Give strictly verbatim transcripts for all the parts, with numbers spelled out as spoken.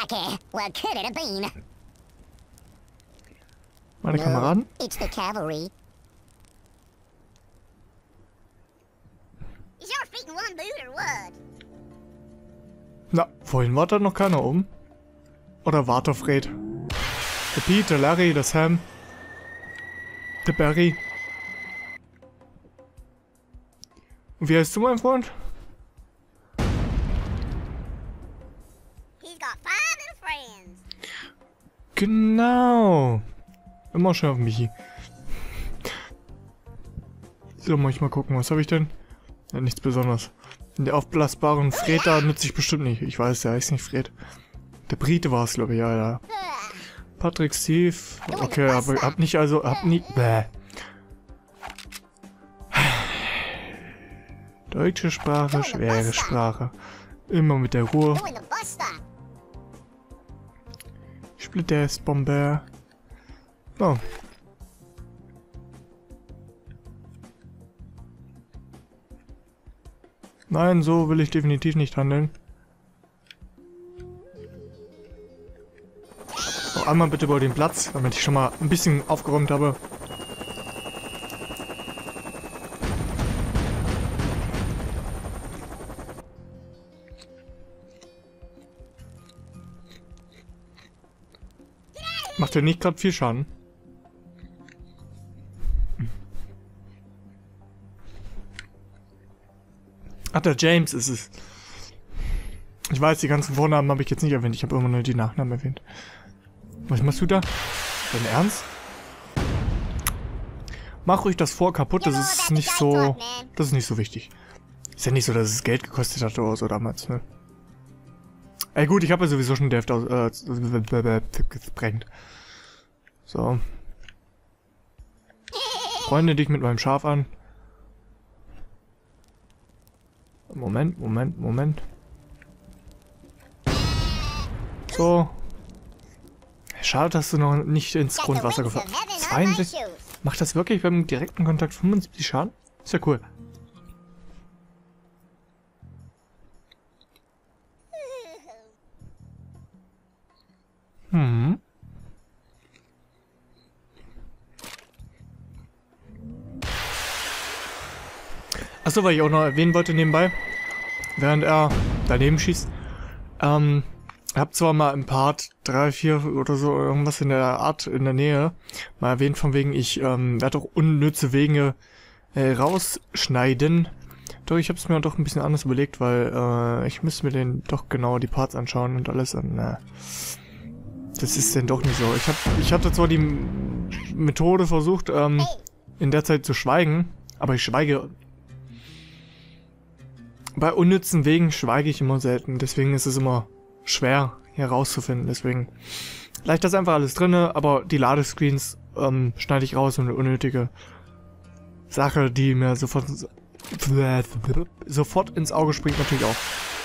Lucky. What could it have been? Meine Kameraden? It's the cavalry. Is your feet in one boot or what? Na, vorhin war da noch keiner oben. Oder war der Fred? Der Pete, der Larry, der Sam. Der Barry. Und wie heißt du, mein Freund? He's got five little friends. Genau. Immer schön auf Michi. So, muss ich mal gucken, was habe ich denn? Ja, nichts Besonderes. Der aufblasbaren Fred da nütze ich bestimmt nicht. Ich weiß, der heißt nicht Fred. Der Brite war es, glaube ich, ja, ja. Patrick, Steve. Okay, aber hab nicht also, hab nie. Bäh. Deutsche Sprache, schwere Sprache. Immer mit der Ruhe. Splitter-Bomber. Oh. Nein, so will ich definitiv nicht handeln. So, einmal bitte über den Platz, damit ich schon mal ein bisschen aufgeräumt habe. Macht ja nicht gerade viel Schaden. Ach, der James ist es. Ich weiß, die ganzen Vornamen habe ich jetzt nicht erwähnt. Ich habe immer nur die Nachnamen erwähnt. Was machst du da? Dein Ernst? Mach ruhig das Vor kaputt. Das ist nicht so... Das ist nicht so wichtig. Ist ja nicht so, dass es Geld gekostet hat oder so damals, ne? Ey gut, ich habe ja sowieso schon die Hälfte aus... Äh, gesprengt. So. Freunde dich mit meinem Schaf an. Moment, Moment, Moment. So. Schade, dass du noch nicht ins Grundwasser gefallen bist. zweiundsechzig. Macht das wirklich beim direkten Kontakt fünfundsiebzig Schaden? Ist ja cool. Hm. Achso, weil ich auch noch erwähnen wollte nebenbei, während er daneben schießt. Ähm, ich habe zwar mal im Part drei, vier oder so irgendwas in der Art in der Nähe mal erwähnt, von wegen ich ähm, werde auch unnütze Wege äh, rausschneiden. Doch, ich habe es mir doch ein bisschen anders überlegt, weil äh, ich müsste mir den doch genau die Parts anschauen und alles. Und äh, das ist denn doch nicht so. Ich, hab, ich hatte zwar die Methode versucht, ähm, in der Zeit zu schweigen, aber ich schweige... Bei unnützen Wegen schweige ich immer selten, deswegen ist es immer schwer herauszufinden, deswegen leicht das einfach alles drinne, aber die Ladescreens ähm, schneide ich raus und eine unnötige Sache, die mir sofort sofort ins Auge springt, natürlich auch.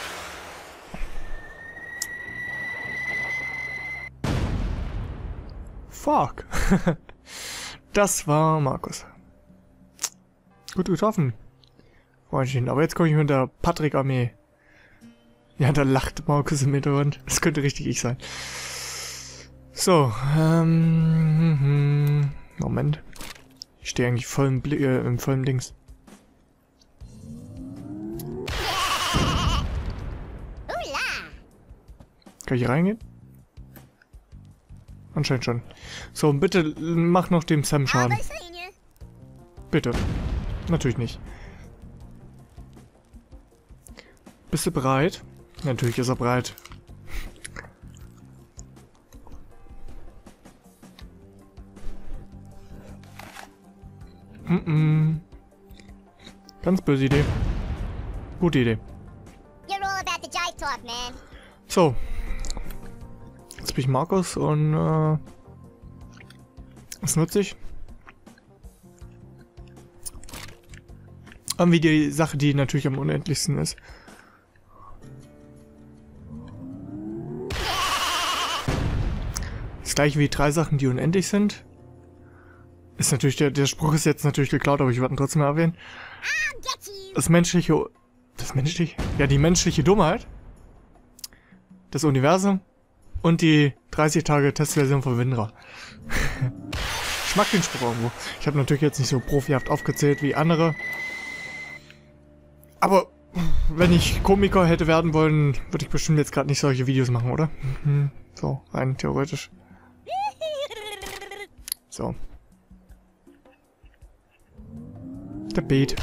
Fuck. Das war Markus. Gut getroffen. Aber jetzt komme ich mit der Patrick-Armee. Ja, da lacht Markus im Hintergrund. Das könnte richtig ich sein. So, ähm... Moment. Ich stehe eigentlich voll im, Bli äh, im vollen Dings. Kann ich reingehen? Anscheinend schon. So, bitte mach noch dem Sam Schaden. Bitte. Natürlich nicht. Bist du bereit? Natürlich ist er bereit. Mm-mm. Ganz böse Idee. Gute Idee. So. Jetzt bin ich Markus und äh, was nutze ich? Irgendwie die Sache, die natürlich am unendlichsten ist. Das gleiche wie drei Sachen, die unendlich sind. Ist natürlich, der, der Spruch ist jetzt natürlich geklaut, aber ich wollte ihn trotzdem mal erwähnen. Das menschliche... Das menschliche? Ja, die menschliche Dummheit. Das Universum. Und die dreißig Tage Testversion von Winra. Ich mag den Spruch irgendwo. Ich habe natürlich jetzt nicht so profihaft aufgezählt wie andere. Aber wenn ich Komiker hätte werden wollen, würde ich bestimmt jetzt gerade nicht solche Videos machen, oder? Mhm. So, rein theoretisch. So. Der Beat.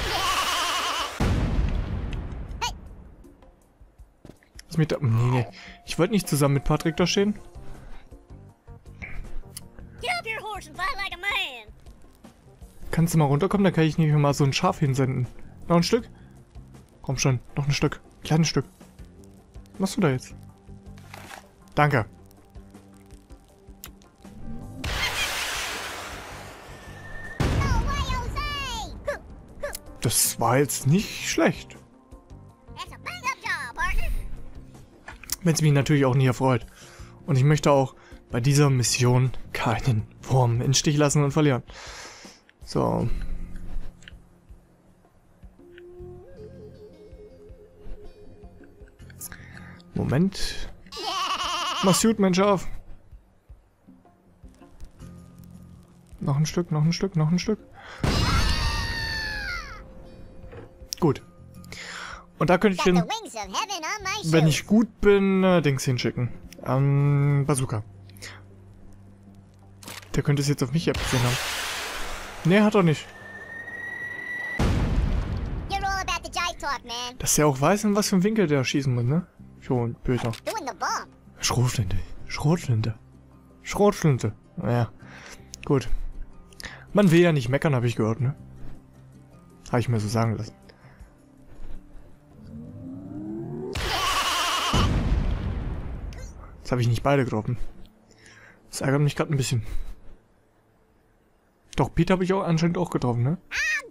Was mit da? Nee, nee. Ich wollte nicht zusammen mit Patrick da stehen. Kannst du mal runterkommen? Dann kann ich nicht mal so ein Schaf hinsenden. Noch ein Stück? Komm schon, noch ein Stück. Kleines Stück. Was machst du da jetzt? Danke. Das war jetzt nicht schlecht. Wenn es mich natürlich auch nicht erfreut. Und ich möchte auch bei dieser Mission keinen Wurm in Stich lassen und verlieren. So. Moment. Mach's gut, mein Schaf. Noch ein Stück, noch ein Stück, noch ein Stück. Gut. Und da könnte ich den, wenn ich gut bin, äh, Dings hinschicken. Ähm, Bazooka. Der könnte es jetzt auf mich abgesehen haben. Nee, hat er nicht. Dass der auch weiß, in was für einem Winkel der schießen muss, ne? Schon, böser. Schrotflinte. Schrotflinte. Schrotflinte. Naja. Gut. Man will ja nicht meckern, habe ich gehört, ne? Habe ich mir so sagen lassen. Jetzt habe ich nicht beide getroffen. Das ärgert mich gerade ein bisschen. Doch, Pete habe ich auch anscheinend auch getroffen, ne?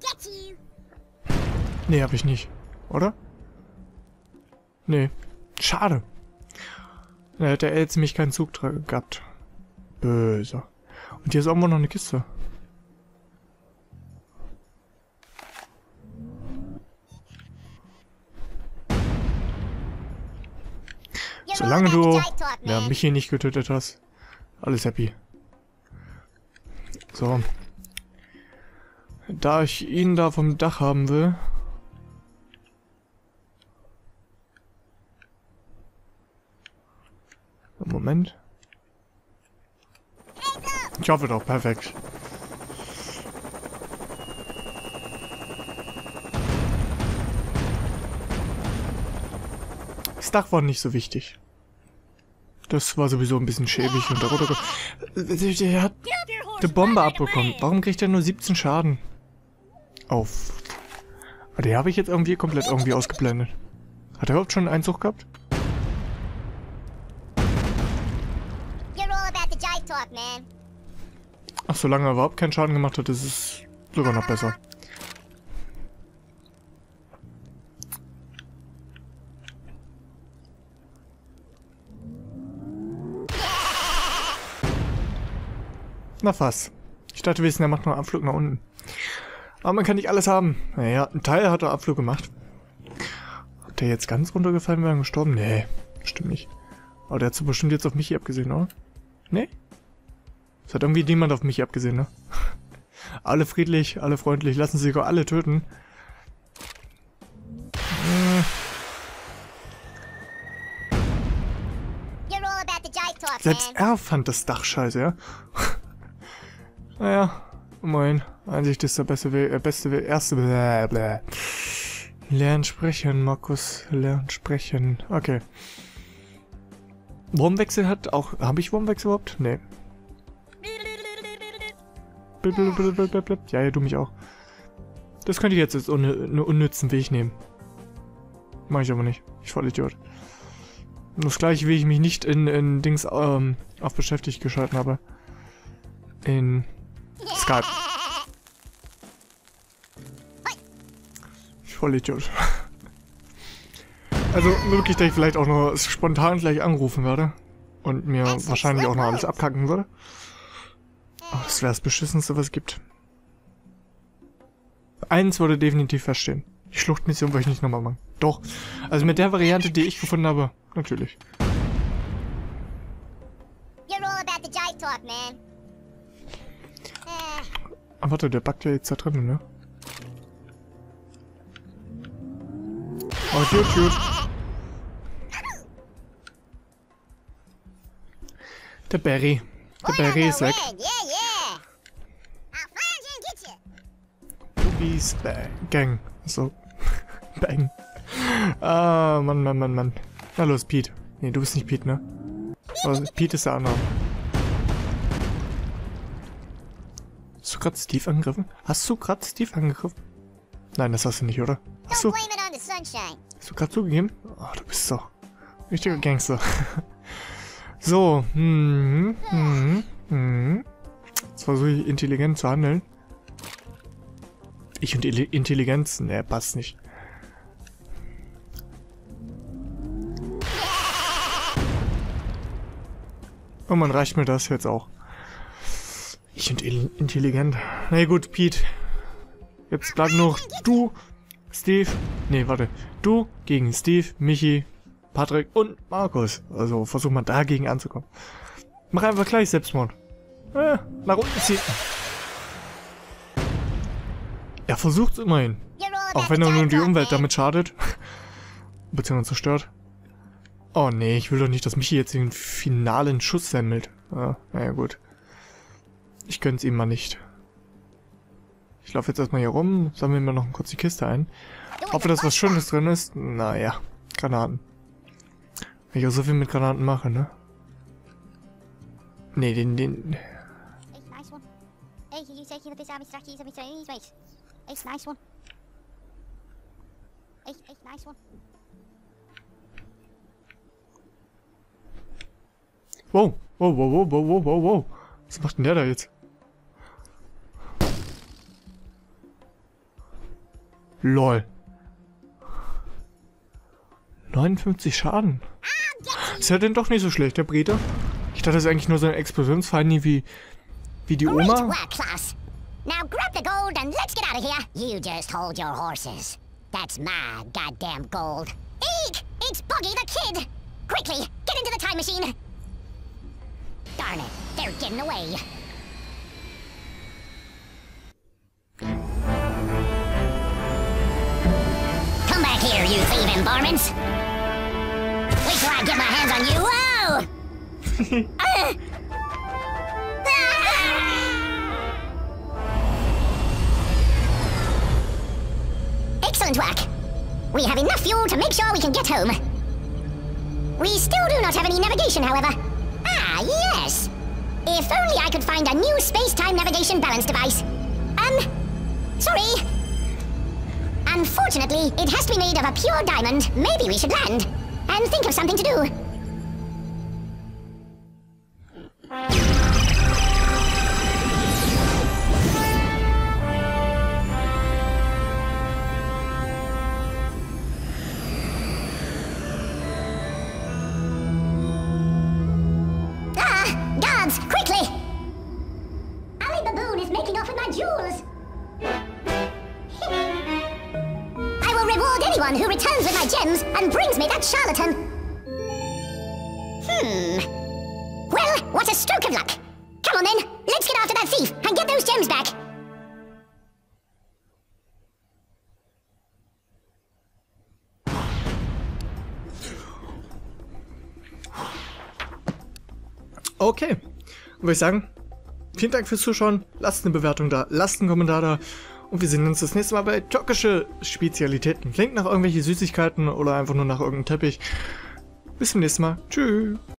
Nee, habe ich nicht. Oder? Nee. Schade. Da hätte er jetzt nämlich keinen Zug gehabt. Böse. Und hier ist irgendwo noch eine Kiste. Solange du ja, mich hier nicht getötet hast, alles happy. So. Da ich ihn da vom Dach haben will... Moment. Ich hoffe doch, perfekt. Das Dach war nicht so wichtig. Das war sowieso ein bisschen schäbig und darunter... Der hat eine Bombe abbekommen. Warum kriegt er nur siebzehn Schaden? Auf. Aber der habe ich jetzt irgendwie komplett irgendwie ausgeblendet. Hat er überhaupt schon einen Einzug gehabt? Ach, solange er überhaupt keinen Schaden gemacht hat, ist es sogar noch besser. Na fast. Ich dachte, wir wissen, er macht noch einen Abflug nach unten. Aber man kann nicht alles haben. Naja, ein Teil hat er Abflug gemacht. Hat der jetzt ganz runtergefallen, wäre er gestorben? Nee, stimmt nicht. Aber der hat so bestimmt jetzt auf mich abgesehen, oder? Nee? Es hat irgendwie niemand auf mich abgesehen, ne? Alle friedlich, alle freundlich, lassen sich sogar alle töten. Hm. Selbst er fand das Dach scheiße, ja? Naja, moin. Einsicht ist der beste Weg, äh, beste Weg, erste Blablabla. Lernen sprechen, Markus. Lernen sprechen. Okay. Wurmwechsel hat auch... Habe ich Wurmwechsel überhaupt? Nee. Ja, ja, du mich auch. Das könnte ich jetzt als einen unnützen Weg nehmen. Mach ich aber nicht. Ich voll Idiot. Das gleiche, wie ich mich nicht in, in Dings ähm, auf beschäftigt geschalten habe. In Skype. Ich voll Idiot. Also wirklich, dass ich vielleicht auch noch spontan gleich anrufen werde. Und mir wahrscheinlich auch noch alles abkacken würde. Oh, das wäre das Beschissenste, was es gibt. Eins würde definitiv feststehen. Die Schluchtmission würde ich nicht nochmal machen. Doch. Also mit der Variante, die ich gefunden habe, natürlich. You're all about the jive talk, man. Eh. Ah, warte, der backt ja jetzt da drin, ne? Oh, cute, cute. Der Barry. Der Barry ist weg. Yeah, yeah. I'll find you and get you. Boobies, bang. Gang. So. Bang. Ah, Mann, Mann, Mann, Mann. Na los, Pete. Nee, du bist nicht Pete, ne? Oh, Pete ist der andere. Hast du gerade Steve angegriffen? Hast du gerade Steve angegriffen? Nein, das hast du nicht, oder? Hast du, Don't blame it on the sunshine. hast du gerade zugegeben? Oh, du bist doch richtiger Gangster. So, hm, hm, hm. Jetzt versuche ich intelligent zu handeln. Ich und Ili- Intelligenz? Ne, passt nicht. Oh man, reicht mir das jetzt auch. Ich und Il- intelligent. Na gut, Pete. Jetzt bleiben noch du, Steve. Ne, warte. Du gegen Steve, Michi, Patrick und Markus. Also versuch mal dagegen anzukommen. Mach einfach gleich Selbstmord. Äh, nach unten ziehen. Er versucht's immerhin. You're all about Auch wenn the er nur jive die talk, Umwelt man. damit schadet. Beziehungsweise zerstört. Oh nee, ich will doch nicht, dass Michi jetzt den finalen Schuss sammelt. Ah, naja gut. Ich gönn's ihm mal nicht. Ich laufe jetzt erstmal hier rum, sammeln wir noch kurz die Kiste ein. Hoffe, dass was Schönes drin ist. Naja, Granaten. Wenn ich auch so viel mit Granaten mache, ne? Nee, den, den... Hey, nice one. Hey, you say you this army strakkies and Chinese, mate. Hey, nice one. Hey, hey, nice one. Wow, wow, wow, wow, wow, wow, wow, wow. Was macht denn der da jetzt? Lol. neunundfünfzig Schaden. Ist ja denn doch nicht so schlecht, der Brite. Ich dachte, das ist eigentlich nur so ein Explosionsfeinde wie, wie die Great Oma. work, class. Now grab the gold and let's get out of here. You just hold your horses. That's my goddamn gold. Eek! It's Buggy the Kid! Quickly, get into the time machine! Darn it, they're getting away. Come back here, you thieving varmints! Wait till I get my hands on you! Whoa! Ah! Excellent work! We have enough fuel to make sure we can get home. We still do not have any navigation, however. Ah, yes! If only I could find a new space-time navigation balance device. Um, sorry. Unfortunately, it has to be made of a pure diamond. Maybe we should land and think of something to do. Ah, guards, quickly! Ali Baboon is making off with my jewels. I will reward anyone who returns with my gems and brings me that charlatan. Hmm. Well, what a stroke of luck. Come on then, let's get after that thief and get those gems back. Okay. Würde ich sagen, vielen Dank fürs Zuschauen. Lasst eine Bewertung da, lasst einen Kommentar da. Und wir sehen uns das nächste Mal bei türkische Spezialitäten. Klingt nach irgendwelche Süßigkeiten oder einfach nur nach irgendeinem Teppich. Bis zum nächsten Mal. Tschüss.